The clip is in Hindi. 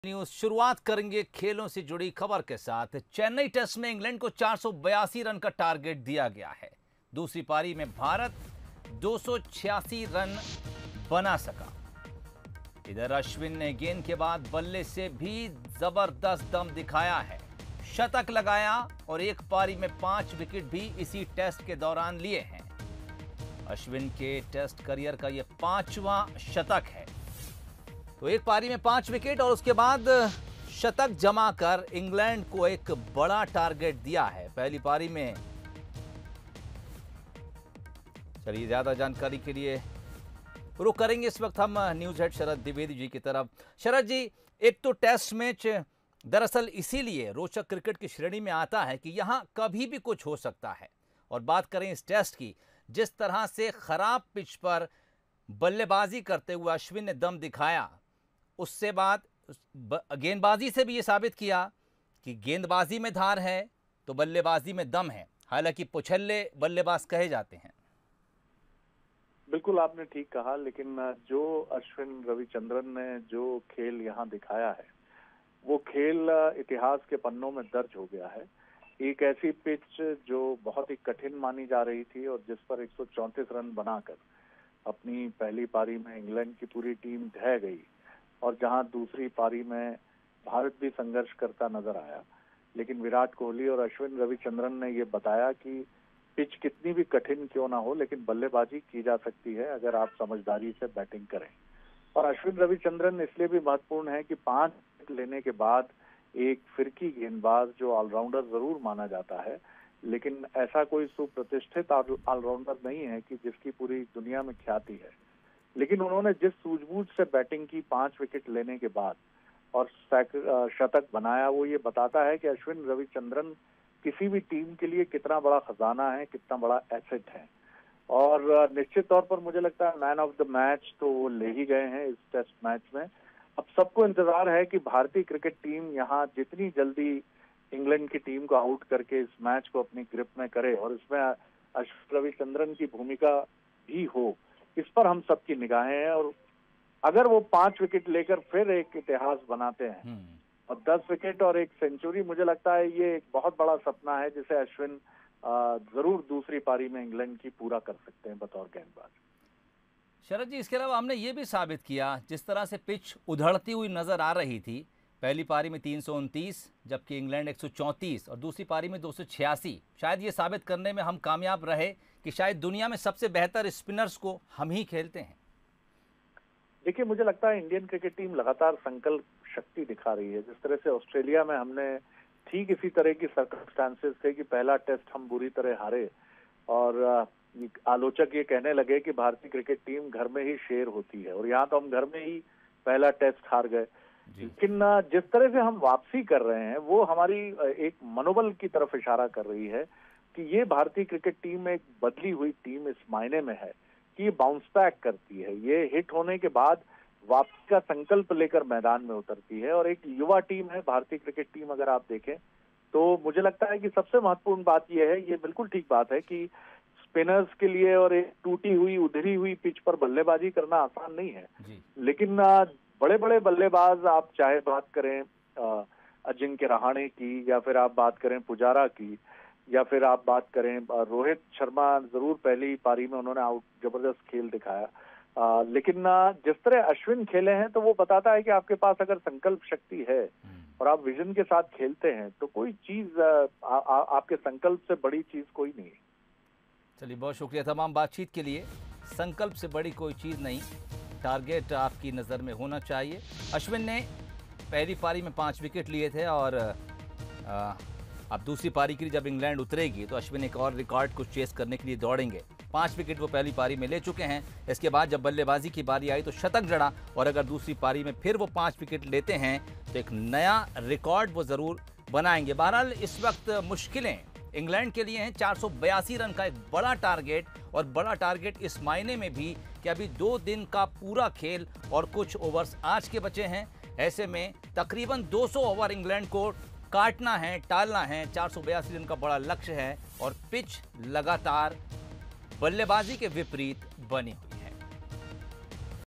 न्यूज शुरुआत करेंगे खेलों से जुड़ी खबर के साथ। चेन्नई टेस्ट में इंग्लैंड को 482 रन का टारगेट दिया गया है। दूसरी पारी में भारत 286 रन बना सका। इधर अश्विन ने गेंद के बाद बल्ले से भी जबरदस्त दम दिखाया है, शतक लगाया और एक पारी में 5 विकेट भी इसी टेस्ट के दौरान लिए हैं। अश्विन के टेस्ट करियर का यह 5वां शतक है। तो एक पारी में 5 विकेट और उसके बाद शतक जमाकर इंग्लैंड को एक बड़ा टारगेट दिया है पहली पारी में। चलिए ज्यादा जानकारी के लिए रुक करेंगे इस वक्त हम न्यूज हेड शरद द्विवेदी जी की तरफ। शरद जी, एक तो टेस्ट मैच दरअसल इसीलिए रोचक क्रिकेट की श्रेणी में आता है कि यहां कभी भी कुछ हो सकता है। और बात करें इस टेस्ट की, जिस तरह से खराब पिच पर बल्लेबाजी करते हुए अश्विन ने दम दिखाया, उससे बाद गेंदबाजी से भी ये साबित किया कि गेंदबाजी में धार है तो बल्लेबाजी में दम है। हालांकि पुछल्ले बल्लेबाज कहे जाते हैं। बिल्कुल आपने ठीक कहा, लेकिन जो अश्विन रविचंद्रन ने जो खेल यहाँ दिखाया है वो खेल इतिहास के पन्नों में दर्ज हो गया है। एक ऐसी पिच जो बहुत ही कठिन मानी जा रही थी और जिस पर 134 रन बनाकर अपनी पहली पारी में इंग्लैंड की पूरी टीम ढह गई और जहां दूसरी पारी में भारत भी संघर्ष करता नजर आया, लेकिन विराट कोहली और अश्विन रविचंद्रन ने ये बताया कि पिच कितनी भी कठिन क्यों ना हो, लेकिन बल्लेबाजी की जा सकती है अगर आप समझदारी से बैटिंग करें। और अश्विन रविचंद्रन इसलिए भी महत्वपूर्ण है कि 5 विकेट लेने के बाद एक फिरकी गेंदबाज जो ऑलराउंडर जरूर माना जाता है, लेकिन ऐसा कोई सुप्रतिष्ठित ऑलराउंडर नहीं है कि जिसकी पूरी दुनिया में ख्याति है। लेकिन उन्होंने जिस सूझबूझ से बैटिंग की 5 विकेट लेने के बाद और शतक बनाया, वो ये बताता है कि अश्विन रविचंद्रन किसी भी टीम के लिए कितना बड़ा खजाना है, कितना बड़ा एसेट है। और निश्चित तौर पर मुझे लगता है मैन ऑफ द मैच तो वो ले ही गए हैं इस टेस्ट मैच में। अब सबको इंतजार है कि भारतीय क्रिकेट टीम यहाँ जितनी जल्दी इंग्लैंड की टीम को आउट करके इस मैच को अपनी ग्रिप में करे और इसमें अश्विन रविचंद्रन की भूमिका भी हो, इस पर हम सबकी निगाहें हैं। और अगर वो 5 विकेट लेकर फिर एक इतिहास बनाते हैं और 10 विकेट और एक सेंचुरी, मुझे लगता है ये एक बहुत बड़ा सपना है जिसे अश्विन जरूर दूसरी पारी में इंग्लैंड की पूरा कर सकते हैं बतौर गेंदबाज। शरद जी, इसके अलावा हमने ये भी साबित किया, जिस तरह से पिच उधड़ती हुई नजर आ रही थी, पहली पारी में 329 जबकि इंग्लैंड 134 और दूसरी पारी में 286। शायद ये साबित करने में हम कामयाब रहे कि शायद दुनिया में सबसे बेहतर स्पिनर्स को हम ही खेलते हैं। देखिए, मुझे लगता है इंडियन क्रिकेट टीम लगातार संकल्प शक्ति दिखा रही है। जिस तरह से ऑस्ट्रेलिया में हमने ठीक इसी तरह की सर्कमस्टांसेस थे कि पहला टेस्ट हम बुरी तरह हारे और आलोचक ये कहने लगे कि भारतीय क्रिकेट टीम घर में ही शेर होती है, और यहाँ तो हम घर में ही पहला टेस्ट हार गए। लेकिन जिस तरह से हम वापसी कर रहे हैं वो हमारी एक मनोबल की तरफ इशारा कर रही है कि ये भारतीय क्रिकेट टीम एक बदली हुई टीम इस मायने में है कि ये बाउंस बैक करती है। ये हिट होने के बाद वापसी का संकल्प लेकर मैदान में उतरती है और एक युवा टीम है भारतीय क्रिकेट टीम। अगर आप देखें तो मुझे लगता है कि सबसे महत्वपूर्ण बात यह है, ये बिल्कुल ठीक बात है कि स्पिनर्स के लिए और एक टूटी हुई उधरी हुई पिच पर बल्लेबाजी करना आसान नहीं है, लेकिन बड़े बड़े बल्लेबाज, आप चाहे बात करें अजिंक्य रहाणे की, या फिर आप बात करें पुजारा की, या फिर आप बात करें रोहित शर्मा, जरूर पहली पारी में उन्होंने आउट जबरदस्त खेल दिखाया। लेकिन जिस तरह अश्विन खेले हैं तो वो बताता है कि आपके पास अगर संकल्प शक्ति है और आप विजन के साथ खेलते हैं तो कोई चीज आपके संकल्प से बड़ी चीज कोई नहीं है। चलिए, बहुत शुक्रिया तमाम बातचीत के लिए। संकल्प से बड़ी कोई चीज़ नहीं, टारगेट आपकी नज़र में होना चाहिए। अश्विन ने पहली पारी में 5 विकेट लिए थे और अब दूसरी पारी के लिए जब इंग्लैंड उतरेगी तो अश्विन एक और रिकॉर्ड को चेस करने के लिए दौड़ेंगे। 5 विकेट वो पहली पारी में ले चुके हैं। इसके बाद जब बल्लेबाजी की बारी आई तो शतक जड़ा और अगर दूसरी पारी में फिर वो 5 विकेट लेते हैं तो एक नया रिकॉर्ड वो ज़रूर बनाएंगे। बहरहाल इस वक्त मुश्किलें इंग्लैंड के लिए हैं। 482 रन का एक बड़ा टारगेट, और बड़ा टारगेट इस मायने में भी कि अभी 2 दिन का पूरा खेल और कुछ ओवर्स आज के बचे हैं। ऐसे में तकरीबन 200 ओवर इंग्लैंड को काटना है, टालना है। 482 रन का बड़ा लक्ष्य है और पिच लगातार बल्लेबाजी के विपरीत बनी हुई।